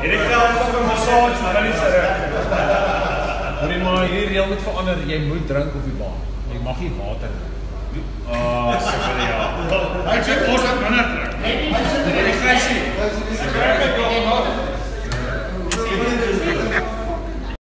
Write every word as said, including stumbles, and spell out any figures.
Het die geld vir massage, maar nie terug. Hoor maar, hierdie reël moet verander, jy moet drink op die baan. Jy mag nie water drink. Ah, seker ja. Hy sê ons het minder drink. Hy sê,